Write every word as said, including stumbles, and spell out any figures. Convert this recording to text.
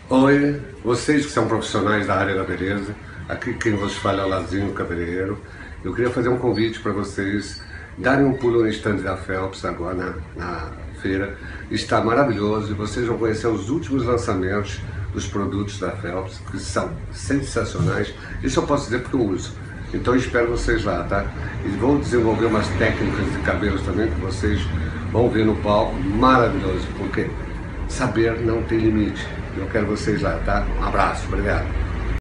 Oi, vocês que são profissionais da área da beleza, aqui quem vos fala é o Lazinho Cabeleireiro. Eu queria fazer um convite para vocês darem um pulo no stand da Phelps agora na, na feira. Está maravilhoso e vocês vão conhecer os últimos lançamentos dos produtos da Phelps, que são sensacionais. Isso eu posso dizer porque eu uso. Então eu espero vocês lá, tá? E vou desenvolver umas técnicas de cabelos também que vocês vão ver no palco, maravilhoso, porque saber não tem limite. Eu quero vocês lá, tá? Um abraço, obrigado.